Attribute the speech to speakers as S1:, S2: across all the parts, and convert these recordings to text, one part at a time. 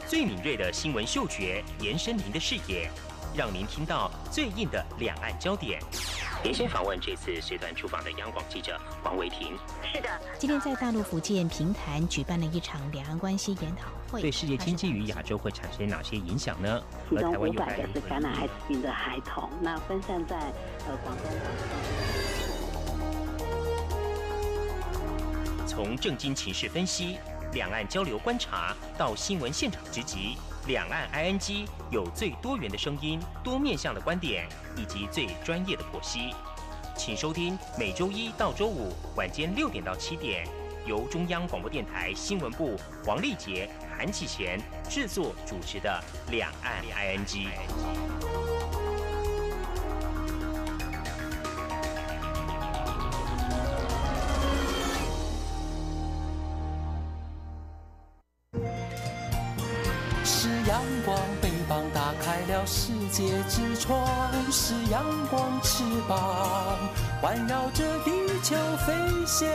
S1: 最敏锐的新闻嗅觉，延伸您的视野，让您听到最硬的两岸焦点。连线访问这次随团出访的央广记者黄维婷。
S2: 是的，
S3: 今天在大陆福建平潭举办了一场两岸关系研讨会，
S1: 对世界经济与亚洲会产生哪些影响呢？
S2: 其中500个是感染艾滋病的孩童，那分散在广东、
S1: 从政经情势分析、两岸交流观察到新闻现场直击，两岸 ING 有最多元的声音、多面向的观点以及最专业的剖析。请收听每周一到周五晚间6点到7点，由中央广播电台新闻部黄丽杰、韩启贤制作主持的《两岸 ING》。
S4: 是阳光，翅膀打开了世界之窗；是阳光，翅膀环绕着地球飞翔。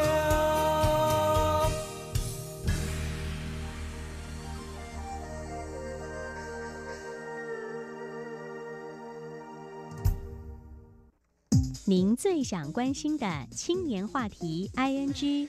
S3: 您最想关心的青年话题 ING。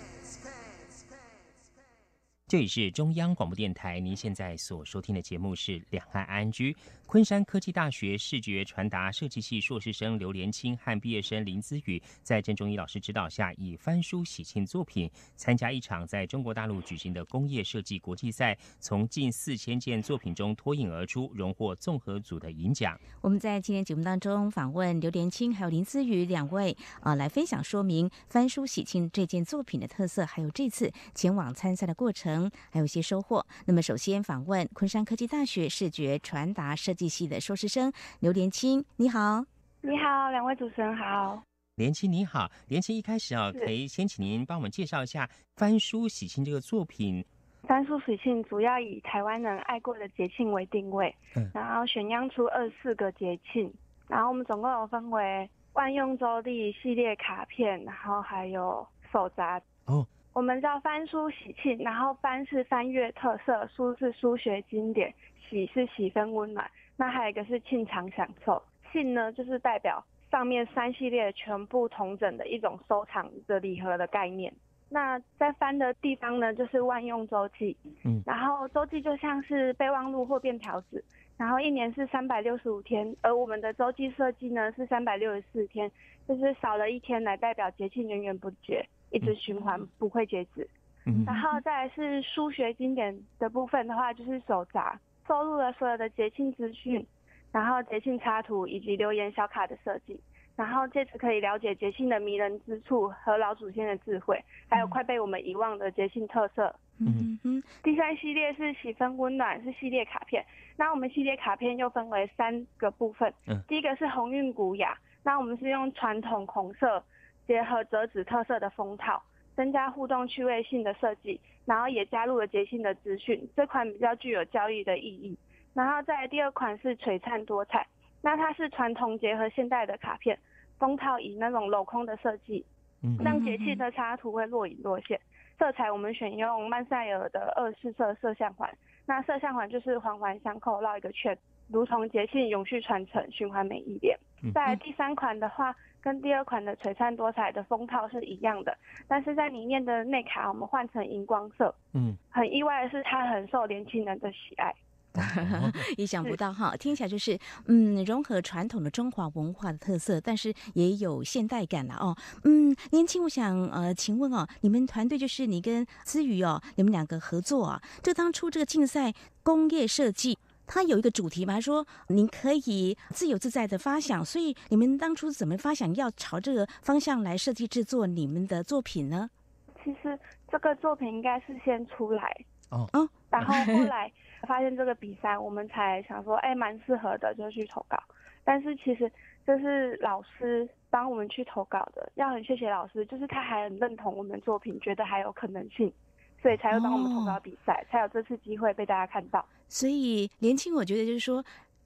S1: 这里是中央广播电台，您现在所收听的节目是两岸 ING。昆山科技大学视觉传达设计系硕士生刘连青和毕业生林姿宇，在郑中一老师指导下，以翻书喜庆作品参加一场在中国大陆举行的工业设计国际赛，从近4000件作品中脱颖而出，荣获综合组的银奖。
S3: 我们在今天节目当中访问刘连青还有林姿宇两位来分享说明翻书喜庆这件作品的特色，还有这次前往参赛的过程，还有一些收获。那么首先访问昆山科技大学视觉传达设计系的硕士生刘连青，你好。
S5: 你好，两位主持人好。
S1: 连青你好，连青一开始可以先请您帮我们介绍一下翻书喜庆这个作品。
S5: 翻书喜庆主要以台湾人爱过的节庆为定位，然后选央出24个节庆，然后我们总共有分为万用周历系列卡片，然后还有手札。我们叫翻书喜庆，然后翻是翻阅特色，书是书学经典，喜是喜分温暖，那还有一个是庆常享受。庆呢就是代表上面3系列全部统整的一种收藏的礼盒的概念。那在翻的地方呢就是万用周记，然后周记就像是备忘录或便条纸，然后一年是365天，而我们的周记设计呢是364天，就是少了一天来代表节庆源源不绝，一直循环不会截止。然后再来是书学经典的部分的话，就是手札，收录了所有的节庆资讯，然后节庆插图以及留言小卡的设计，然后借此可以了解节庆的迷人之处和老祖先的智慧，还有快被我们遗忘的节庆特色。第3系列是喜分温暖，是系列卡片。那我们系列卡片又分为3个部分，第一个是鸿运古雅，那我们是用传统红色结合折纸特色的封套，增加互动趣味性的设计，然后也加入了节庆的资讯，这款比较具有教育的意义。然后再来第2款是璀璨多彩，那它是传统结合现代的卡片，封套以那种镂空的设计，让节气的插图会若隐若现。色彩我们选用曼赛尔的24色摄像环，那摄像环就是环环相扣绕一个圈，如同节庆永续传承，循环每一年。再来第3款的话，跟第2款的璀璨多彩的封套是一样的，但是在里面的内卡我们换成荧光色。很意外的是它很受年轻人的喜爱。
S3: 也想不到哈，听起来就是融合传统的中华文化的特色，但是也有现代感了哦。连青，我想请问哦，你们团队就是你跟姿宇哦，你们2个合作啊，这当初这个竞赛工业设计，它有一个主题嘛，说您可以自由自在的发想，所以你们当初怎么发想要朝这个方向来设计制作你们的作品呢？
S5: 其实这个作品应该是先出来然后后来发现这个比赛，我们才想说蛮适合的，就去投稿。但是其实这是老师帮我们去投稿的，要很谢谢老师，就是他还很认同我们作品，觉得还有可能性，所以才会帮我们投稿比赛，才有这次机会被大家看到。
S3: 所以连青，我觉得就是说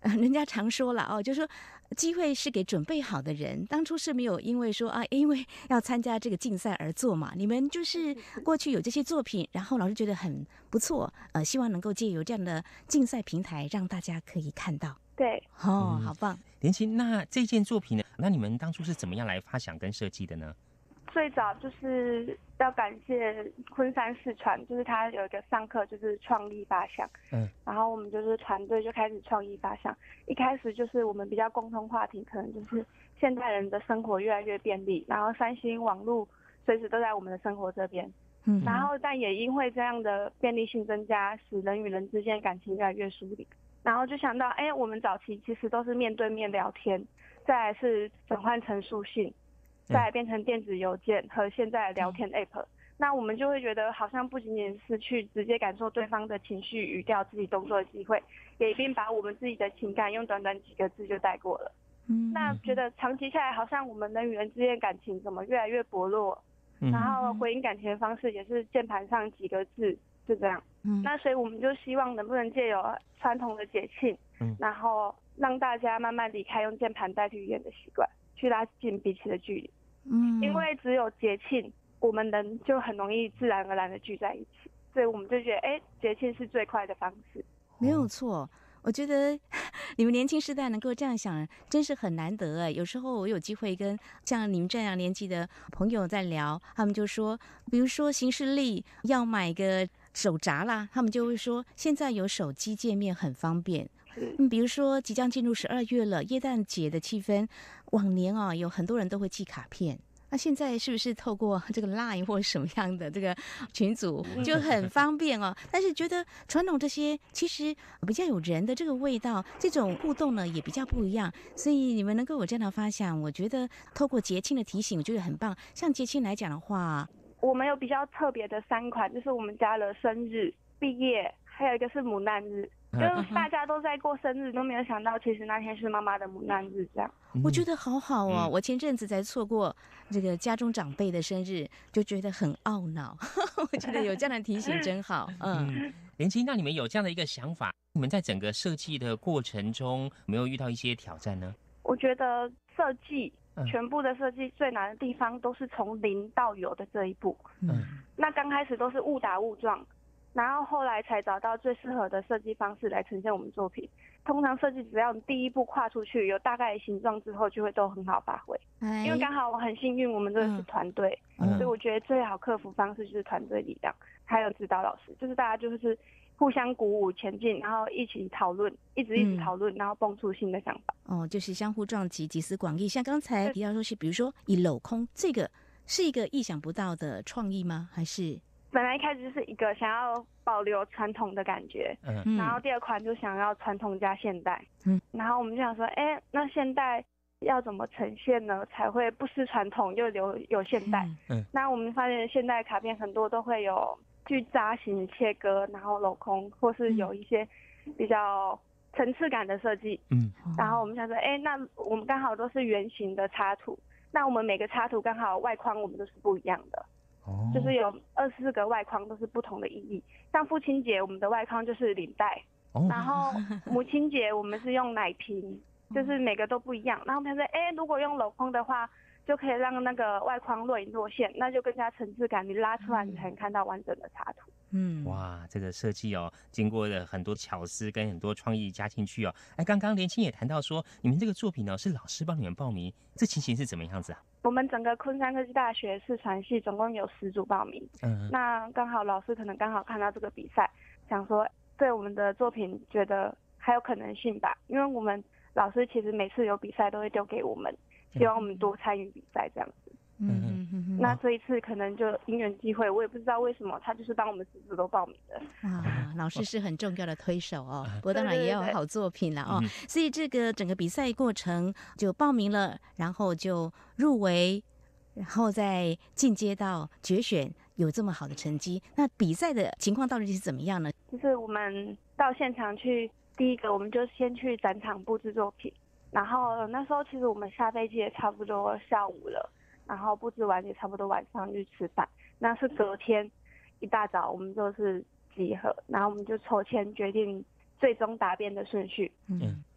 S3: 人家常说了哦，就说机会是给准备好的人，当初是没有因为说啊，因为要参加这个竞赛而做嘛。你们就是过去有这些作品，然后老师觉得很不错，希望能够借由这样的竞赛平台，让大家可以看到。
S5: 对，
S3: 哦，好棒。
S1: 连青，那这件作品呢？那你们当初是怎么样来发想跟设计的呢？
S5: 最早就是要感谢昆山视传，就是他有一个上课就是创意发想，然后我们就是团队就开始创意发想。一开始就是我们比较共同话题，可能就是现代人的生活越来越便利，然后3C网络随时都在我们的生活这边，然后但也因为这样的便利性增加，使人与人之间感情越来越疏离。然后就想到，我们早期其实都是面对面聊天，再来是转换成书信。再来变成电子邮件和现在的聊天 App，那我们就会觉得好像不仅仅是去直接感受对方的情绪、语调、自己动作的机会，也一并把我们自己的情感用短短几个字就带过了。那觉得长期下来，好像我们人与人之间的感情怎么越来越薄弱，然后回应感情的方式也是键盘上几个字就这样。那所以我们就希望能不能借由传统的节庆，然后让大家慢慢离开用键盘代替语言的习惯，去拉近彼此的距离。因为只有节庆，我们人就很容易自然而然的聚在一起，所以我们就觉得，节庆是最快的方式。
S3: 没有错，我觉得你们年轻世代能够这样想，真是很难得哎。有时候我有机会跟像你们这样年纪的朋友在聊，他们就说，比如说行事历要买个手札啦，他们就会说现在有手机界面很方便。比如说即将进入12月了，耶诞节的气氛，往年有很多人都会寄卡片。那现在是不是透过这个 LINE 或什么样的这个群组就很方便哦？但是觉得传统这些其实比较有人的这个味道，这种互动呢也比较不一样。所以你们能够有这样的发想，我觉得透过节庆的提醒，我觉得很棒。像节庆来讲的话，
S5: 我们有比较特别的3款，就是我们加了生日、毕业，还有一个是母难日。就是大家都在过生日，都没有想到其实那天是妈妈的母难日，这样。
S3: 我觉得好好哦，我前阵子才错过这个家中长辈的生日，就觉得很懊恼。我觉得有这样的提醒真好。
S1: 连青，那你们有这样的一个想法，你们在整个设计的过程中有没有遇到一些挑战呢？
S5: 我觉得设计全部的设计最难的地方都是从零到有的这一步。那刚开始都是误打误撞。然后后来才找到最适合的设计方式来呈现我们作品。通常设计只要你第一步跨出去，有大概的形状之后，就会都很好发挥。因为刚好我很幸运，我们这个是团队，所以我觉得最好克服方式就是团队力量，还有指导老师，就是大家就是互相鼓舞前进，然后一起讨论，一直讨论，然后蹦出新的想法。
S3: 就是相互撞击，集思广益。像刚才提到说是，比如说以镂空，这个是一个意想不到的创意吗？还是？
S5: 本来一开始就是一个想要保留传统的感觉，然后第二款就想要传统加现代，然后我们就想说，那现代要怎么呈现呢，才会不失传统又有现代？那我们发现现代卡片很多都会有去扎形切割，然后镂空，或是有一些比较层次感的设计。然后我们想说，那我们刚好都是圆形的插图，那我们每个插图刚好外框我们都是不一样的。就是有24个外框都是不同的意义，像父亲节我们的外框就是领带，然后母亲节我们是用奶瓶，就是每个都不一样。然后我们说，如果用镂空的话，就可以让那个外框若隐若现，那就更加层次感，你拉出来你才能看到完整的插图。
S1: 哇，这个设计经过了很多巧思跟很多创意加进去刚刚连青也谈到说，你们这个作品是老师帮你们报名，这情形是怎么样子啊？
S5: 我们整个昆山科技大学视传系总共有10组报名，那刚好老师可能刚好看到这个比赛，想说对我们的作品觉得还有可能性吧，因为我们老师其实每次有比赛都会丢给我们，希望我们多参与比赛这样子。那这一次可能就因缘际会，我也不知道为什么，他就是帮我们10组都报名的。
S3: 老师是很重要的推手不过当然也要有好作品了所以这个整个比赛过程就报名了，然后就入围，然后再进阶到决选，有这么好的成绩。那比赛的情况到底是怎么样呢？
S5: 就是我们到现场去，第一个我们就先去展场布置作品，然后那时候其实我们下飞机也差不多下午了，然后布置完也差不多晚上去吃饭。那是隔天一大早我们就是集合，然后我们就抽签决定最终答辩的顺序。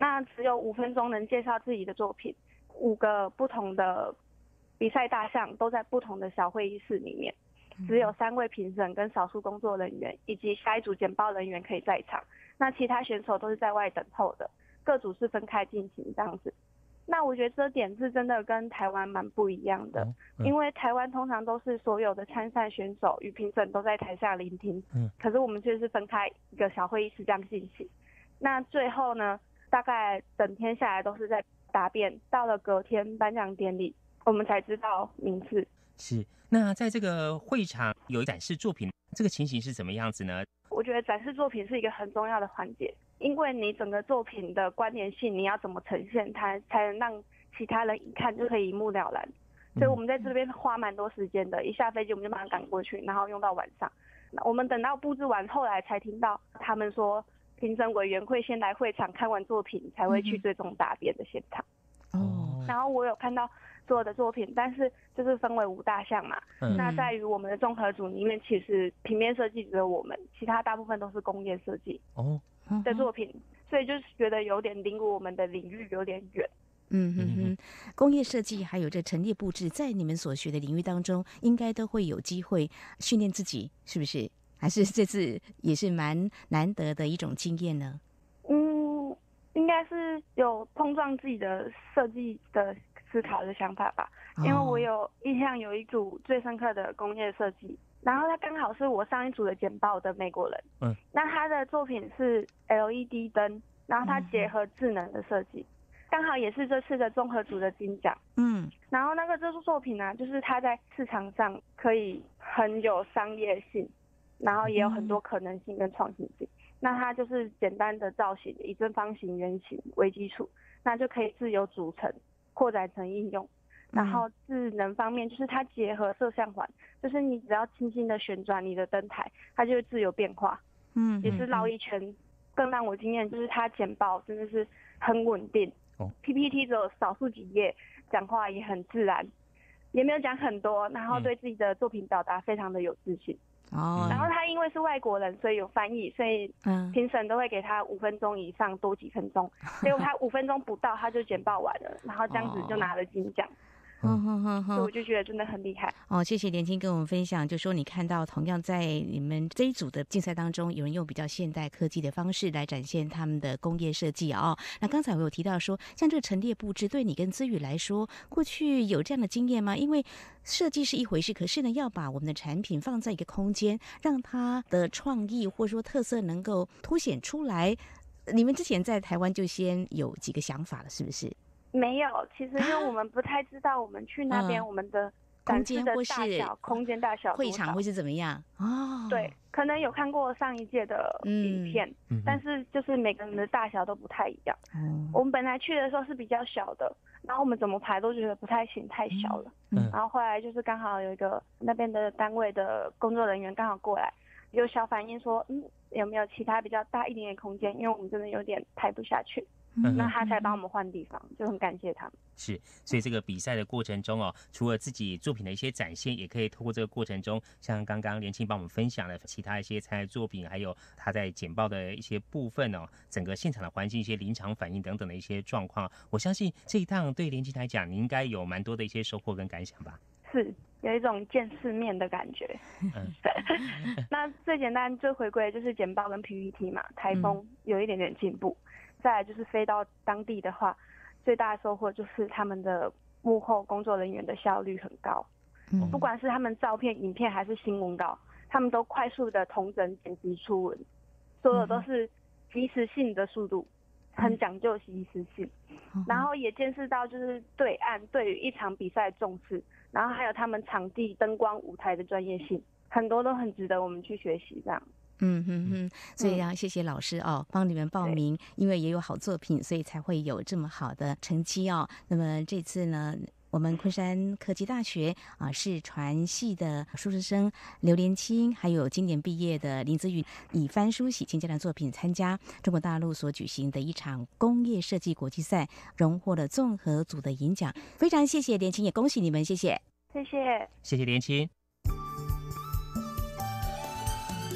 S5: 那只有5分钟能介绍自己的作品，5个不同的比赛大项都在不同的小会议室里面，只有3位评审跟少数工作人员以及下一组简报人员可以在场，那其他选手都是在外等候的，各组是分开进行这样子。那我觉得这点是真的跟台湾蛮不一样的，因为台湾通常都是所有的参赛选手与评审都在台下聆听，可是我们却是分开一个小会议室这样进行。那最后呢，大概整天下来都是在答辩，到了隔天颁奖典礼，我们才知道名次。
S1: 是，那在这个会场有展示作品，这个情形是怎么样子呢？
S5: 我觉得展示作品是一个很重要的环节，因为你整个作品的关联性，你要怎么呈现它，才能让其他人一看就可以一目了然。所以我们在这边花蛮多时间的，一下飞机我们就马上赶过去，然后用到晚上。我们等到布置完，后来才听到他们说，评审委员会先来会场看完作品，才会去最终答辩的现场。然后我有看到所有的作品，但是就是分为5大项嘛。那在于我们的综合组里面，其实平面设计只有我们，其他大部分都是工业设计的作品，所以就是觉得有点离我们的领域有点远。
S3: 工业设计还有这陈列布置，在你们所学的领域当中，应该都会有机会训练自己，是不是？还是这次也是蛮难得的一种经验呢？
S5: 应该是有碰撞自己的设计的思考的想法吧，因为我有印象有一组最深刻的工业设计，然后他刚好是我上一组的简报的美国人，那他的作品是 LED 灯，然后他结合智能的设计，刚好也是这次的综合组的金奖。然后这组作品呢，就是他在市场上可以很有商业性，然后也有很多可能性跟创新性。那它就是简单的造型，以正方形、圆形为基础，那就可以自由组成、扩展成应用。然后智能方面，就是它结合摄像环，就是你只要轻轻的旋转你的灯台，它就会自由变化。也是绕一圈。更让我惊艳就是它简报真的是很稳定，PPT 只有少数几页，讲话也很自然，也没有讲很多，然后对自己的作品表达非常的有自信。然后他因为是外国人，所以有翻译，所以评审都会给他5分钟以上多几分钟，结果他5分钟不到他就简报完了，然后这样子就拿了金奖。所以我就觉得真的很厉害。
S3: 谢谢连青跟我们分享，就说你看到同样在你们这一组的竞赛当中，有人用比较现代科技的方式来展现他们的工业设计那刚才我有提到说，像这个陈列布置，对你跟姿宇来说，过去有这样的经验吗？因为设计是一回事，可是呢，要把我们的产品放在一个空间，让它的创意或者说特色能够凸显出来。你们之前在台湾就先有几个想法了，是不是？
S5: 没有，其实因为我们不太知道我们去那边我们的展示的大小、空间大小、
S3: 会场会是怎么样
S5: 对，可能有看过上一届的影片，但是就是每个人的大小都不太一样。我们本来去的时候是比较小的，然后我们怎么排都觉得不太行，太小了。然后后来就是刚好有一个那边的单位的工作人员刚好过来，有小反映说，有没有其他比较大一点的空间，因为我们真的有点排不下去。那他才帮我们换地方，就很感谢他们。
S1: 是，所以这个比赛的过程中除了自己作品的一些展现，也可以透过这个过程中，像刚刚连青帮我们分享的其他一些参赛作品，还有他在简报的一些部分整个现场的环境、一些临场反应等等的一些状况，我相信这一趟对连青来讲，你应该有蛮多的一些收获跟感想吧？
S5: 是，有一种见世面的感觉。那最简单、最回归的就是简报跟 PPT 嘛，台风有一点点进步。再来就是飞到当地的话，最大的收获就是他们的幕后工作人员的效率很高，不管是他们照片、影片还是新闻稿，他们都快速的统整剪辑出文，所有都是即时性的速度，很讲究即时性。然后也见识到就是对岸对于一场比赛的重视，然后还有他们场地、灯光、舞台的专业性，很多都很值得我们去学习这样。
S3: 所以谢谢老师帮你们报名，因为也有好作品，所以才会有这么好的成绩那么这次呢，我们昆山科技大学视传系的硕士生刘连青，还有今年毕业的林姿宇，以翻书喜亲家的作品参加中国大陆所举行的一场工业设计国际赛，荣获了综合组的银奖。非常谢谢连青，也恭喜你们，谢谢，
S5: 谢谢，
S1: 谢谢连青。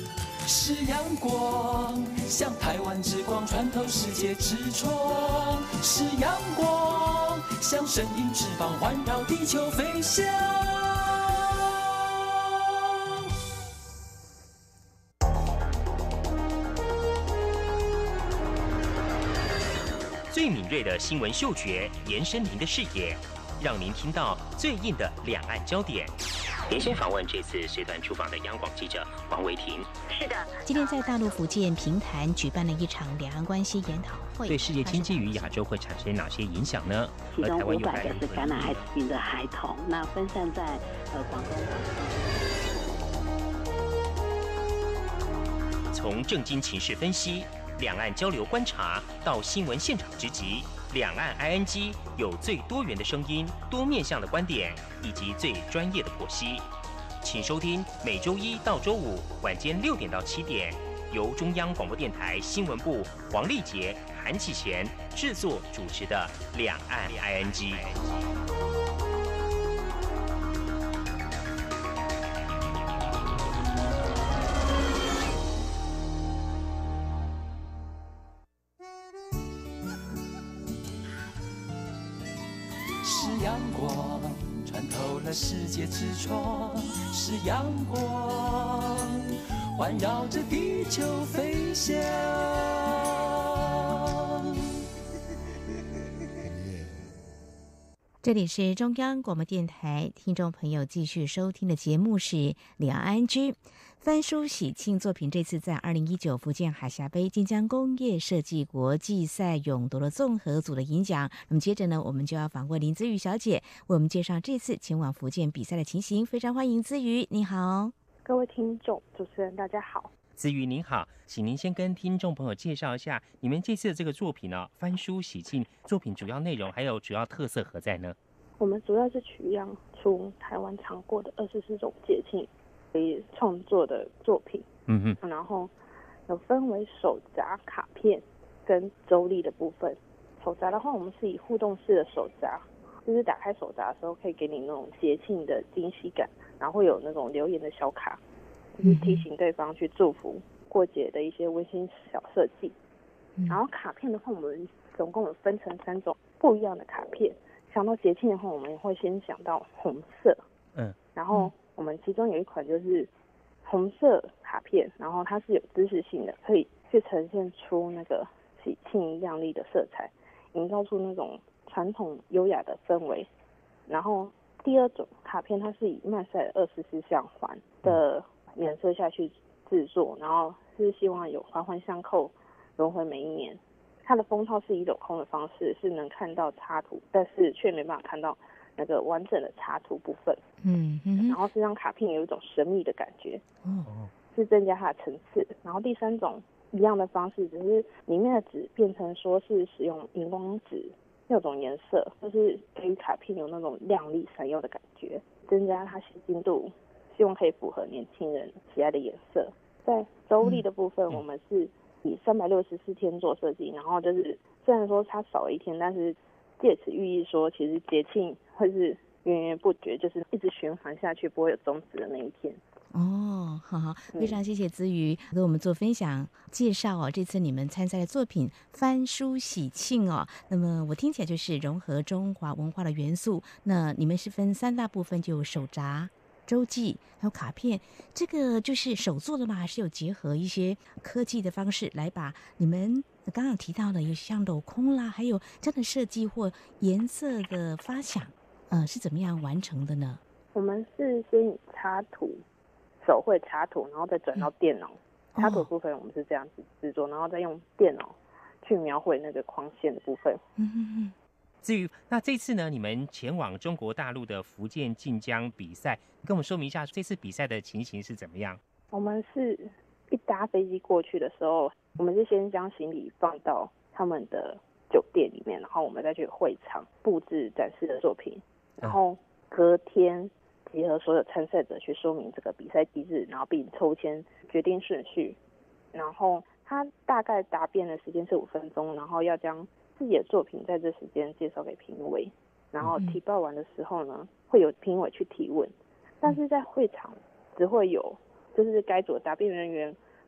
S4: 是阳光，像台湾之光穿透世界之窗；是阳光，像神鹰翅膀环绕地球飞翔。
S1: 最敏锐的新闻嗅觉，延伸您的视野，让您听到最硬的两岸焦点。连线访问这次随团出访的央广记者黄维婷。
S2: 是的，
S3: 今天在大陆福建平潭举办了一场两岸关系研讨会，
S1: 对世界经济与亚洲会产生哪些影响呢？
S2: 其中500个是感染艾滋病的孩童，那分散在广东。
S1: 从政经情势分析、两岸交流观察到新闻现场直击，两岸 ING 有最多元的声音、多面向的观点以及最专业的剖析。请收听每周1到周5晚间6点到7点，由中央广播电台新闻部黄丽杰、韩启贤制作主持的《两岸 ING》。
S4: 是阳光穿透了世界之窗，是阳光环绕着地球飞翔。
S3: 这里是中央广播电台，听众朋友继续收听的节目是两岸 ING。翻书喜庆作品这次在2019福建海峡杯金江工业设计国际赛勇夺了综合组的银奖。那么接着呢，我们就要访问林姿瑜小姐，为我们介绍这次前往福建比赛的情形。非常欢迎姿瑜，你好。
S5: 各位听众、主持人，大家好。
S1: 姿瑜您好，请您先跟听众朋友介绍一下你们这次的这个作品呢，翻书喜庆作品主要内容还有主要特色何在呢？
S5: 我们主要是取样出台湾常过的24种节庆创作的作品，然后有分为手札、卡片跟周历的部分。手札的话，我们是以互动式的手札，就是打开手札的时候可以给你那种节庆的惊喜感，然后会有那种留言的小卡，就是提醒对方去祝福过节的一些温馨小设计。然后卡片的话，我们总共有分成3种不一样的卡片。想到节庆的话，我们也会先想到红色，然后我们其中有一款就是红色卡片，然后它是有知识性的，可以去呈现出那个喜庆亮丽的色彩，营造出那种传统优雅的氛围。然后第2种卡片，它是以曼赛尔24象环的颜色下去制作，然后是希望有环环相扣，轮回每一年。它的封套是以镂空的方式，是能看到插图，但是却没办法看到那个完整的插图部分。然后是让卡片有一种神秘的感觉，是增加它的层次。然后第3种一样的方式，只是里面的纸变成说是使用荧光纸6种颜色，就是给予卡片有那种亮丽闪耀的感觉，增加它吸睛度，希望可以符合年轻人喜爱的颜色。在周历的部分，我们是以364天做设计，然后就是虽然说它少了1天，但是借此寓意说，其实节庆会是源源不绝，就是一直循环下去，不会有终止的那一天。
S3: 好，非常谢谢姿瑜给我们做分享介绍哦。这次你们参赛的作品翻书喜庆哦，那么我听起来就是融合中华文化的元素。那你们是分3大部分，就有手札、周记还有卡片，这个就是手做的吗？还是有结合一些科技的方式来把你们刚刚提到的有像镂空啦，还有这样的设计或颜色的发想，是怎么样完成的呢？
S5: 我们是先以插图、手绘插图，然后再转到电脑。插图部分我们是这样子制作，然后再用电脑去描绘那个框线的部分。
S1: 至于那这次呢，你们前往中国大陆的福建晋江比赛，跟我们说明一下这次比赛的情形是怎么样？
S5: 我们是一搭飞机过去的时候，我们是先将行李放到他们的酒店里面，然后我们再去会场布置展示的作品，然后隔天集合所有参赛者去说明这个比赛机制，然后并抽签决定顺序。然后他大概答辩的时间是5分钟，然后要将自己的作品在这时间介绍给评委，然后提报完的时候呢，会有评委去提问，但是在会场只会有就是该组的答辩人员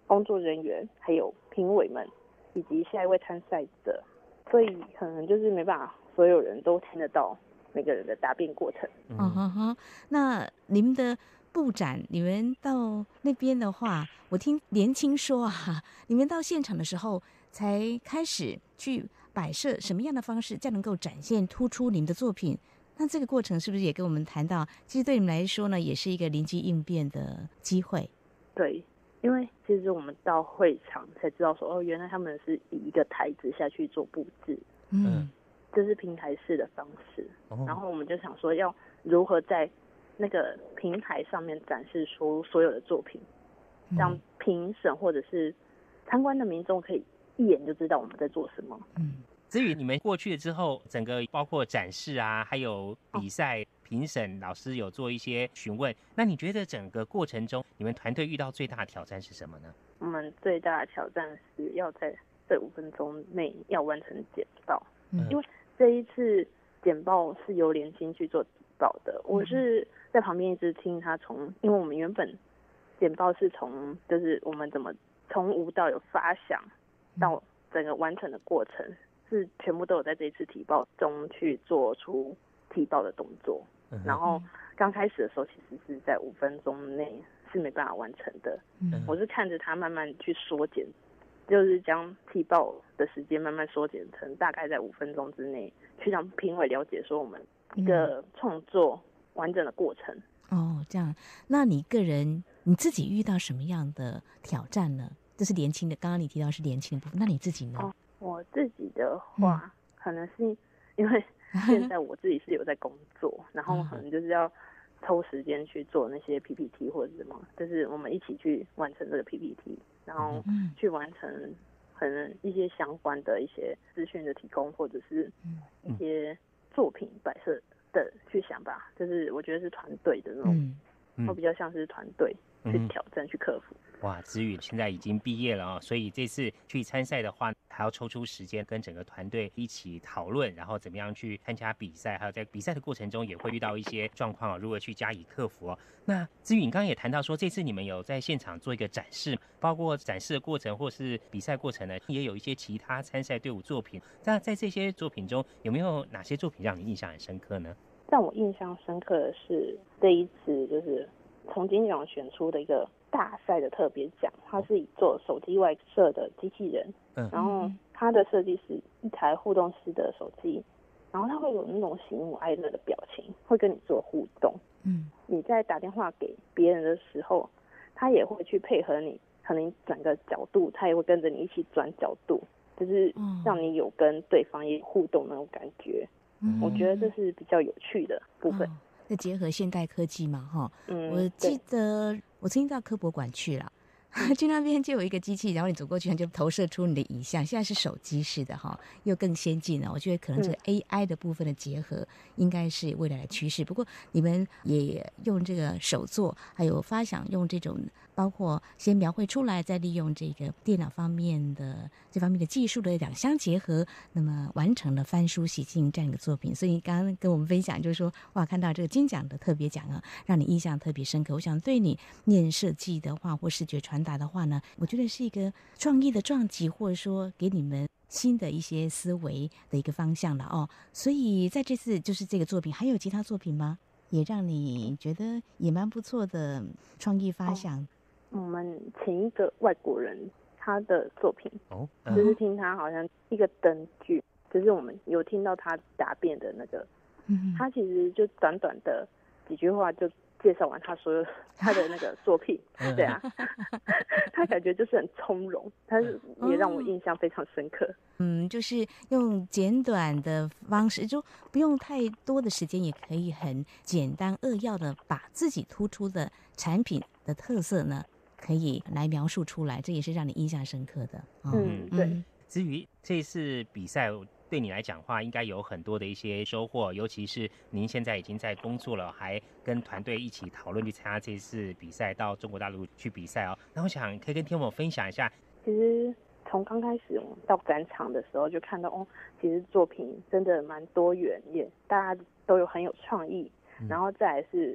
S6: 工作人员，还有评委们，以及下一位参赛者，所以可能就是没办法所有人都听得到每个人的答辩过程。
S3: 那你们的布展，你们到那边的话，我听连青说啊，你们到现场的时候才开始去摆设什么样的方式，这样能够展现突出你们的作品。那这个过程是不是也跟我们谈到，其实对你们来说呢，也是一个临机应变的机会？
S6: 对，因为其实我们到会场才知道说，原来他们是以一个台子下去做布置，这是平台式的方式。然后我们就想说，要如何在那个平台上面展示出所有的作品，让评审或者是参观的民众可以一眼就知道我们在做什么。
S1: 子宇，你们过去了之后，整个包括展示啊，还有比赛评审老师有做一些询问，那你觉得整个过程中，你们团队遇到最大的挑战是什么呢？
S6: 我们最大的挑战是要在这5分钟内要完成简报，因为这一次简报是由连青去做简报的，我是在旁边一直听他因为我们原本简报是就是我们怎么从无到有发想到整个完成的过程，是全部都有在这一次提报中去做出提报的动作。然后刚开始的时候，其实是在5分钟内是没办法完成的。我是看着他慢慢去缩减，就是将提报的时间慢慢缩减成大概在5分钟之内，去让评委了解说我们一个创作完整的过程。
S3: 这样，那你个人你自己遇到什么样的挑战呢？这是年轻的，刚刚你提到是年轻的部分，那你自己呢？
S6: 我自己的话，可能是因为现在我自己是有在工作，然后可能就是要抽时间去做那些 PPT 或者什么，就是我们一起去完成这个 PPT， 然后去完成可能一些相关的一些资讯的提供，或者是一些作品摆设的去想吧，就是我觉得是团队的那种，会比较像是团队去挑战去克服。
S1: 哇，子宇现在已经毕业了所以这次去参赛的话，还要抽出时间跟整个团队一起讨论，然后怎么样去参加比赛，还有在比赛的过程中也会遇到一些状况如何去加以克服那子宇，你刚刚也谈到说，这次你们有在现场做一个展示，包括展示的过程或是比赛过程呢，也有一些其他参赛队伍作品。那在这些作品中，有没有哪些作品让你印象很深刻呢？
S6: 让我印象深刻的是这一次就是从金奖选出的一个大赛的特别奖，它是以做手机外设的机器人，然后它的设计是一台互动式的手机，然后它会有那种喜怒哀乐的表情，会跟你做互动。你在打电话给别人的时候，它也会去配合你，可能转个角度，它也会跟着你一起转角度，就是让你有跟对方也互动那种感觉。我觉得这是比较有趣的部分。
S3: 再结合现代科技嘛我记得我曾经到科博馆去了，去那边就有一个机器，然后你走过去它就投射出你的影像，现在是手机式的又更先进了。我觉得可能这个 AI 的部分的结合应该是未来的趋势。不过你们也用这个手作还有发想，用这种包括先描绘出来，再利用这个电脑方面的这方面的技术的两相结合，那么完成了翻书洗净这样一个作品。所以刚刚跟我们分享就是说，哇，看到这个金奖的特别奖让你印象特别深刻。我想对你念设计的话或视觉传达的话呢，我觉得是一个创意的撞击，或者说给你们新的一些思维的一个方向了所以在这次就是这个作品，还有其他作品吗？也让你觉得也蛮不错的创意发想。
S6: 我们请一个外国人，他的作品就是听他好像一个灯具，就是我们有听到他答辩的那个，他其实就短短的几句话就介绍完他所有他的那个作品，对啊，他感觉就是很从容，他也让我印象非常深刻。
S3: 就是用简短的方式，就不用太多的时间，也可以很简单扼要的把自己突出的产品的特色呢，可以来描述出来，这也是让你印象深刻的。
S6: 对。
S1: 至于这次比赛对你来讲的话，应该有很多的一些收获，尤其是您现在已经在工作了，还跟团队一起讨论去参加这次比赛，到中国大陆去比赛那我想可以跟听众们分享一下。
S6: 其实从刚开始我们到展场的时候，就看到其实作品真的蛮多元，也大家都有很有创意，然后再来是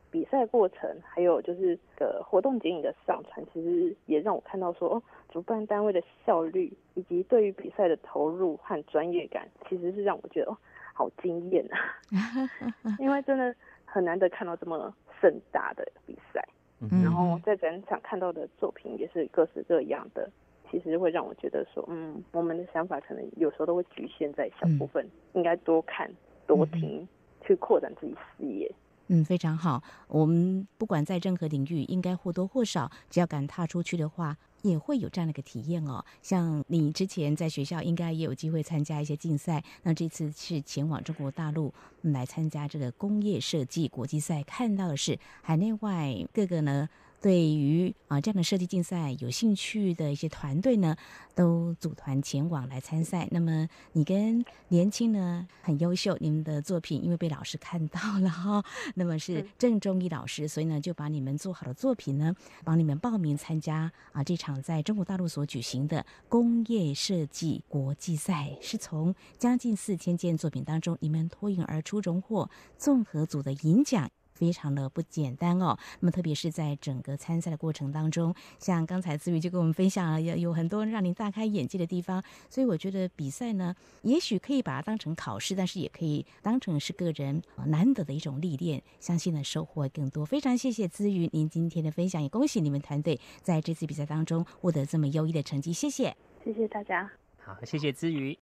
S6: 比赛过程，还有就是活动剪影的上传，其实也让我看到说，主办单位的效率以及对于比赛的投入和专业感，其实是让我觉得好惊艳啊！因为真的很难得看到这么盛大的比赛，然后在展场看到的作品也是各式各样的，其实会让我觉得说，我们的想法可能有时候都会局限在小部分，应该多看多听，去扩展自己视野。
S3: 非常好。我们不管在任何领域，应该或多或少，只要敢踏出去的话，也会有这样的一个体验哦。像你之前在学校应该也有机会参加一些竞赛，那这次是前往中国大陆来参加这个工业设计国际赛，看到的是海内外各个呢对于这样的设计竞赛有兴趣的一些团队呢，都组团前往来参赛。那么你跟年轻呢很优秀，你们的作品因为被老师看到了哈，那么是郑中义老师，所以呢就把你们做好的作品呢，帮你们报名参加这场在中国大陆所举行的工业设计国际赛，是从将近4000件作品当中，你们脱颖而出，荣获综合组的银奖。非常的不简单哦。那么特别是在整个参赛的过程当中，像刚才姿瑜就跟我们分享了，有很多让您大开眼界的地方。所以我觉得比赛呢，也许可以把它当成考试，但是也可以当成是个人难得的一种历练，相信呢收获会更多。非常谢谢姿瑜您今天的分享，也恭喜你们团队在这次比赛当中获得这么优异的成绩，谢谢，
S6: 谢谢大家。
S1: 好，谢谢姿瑜。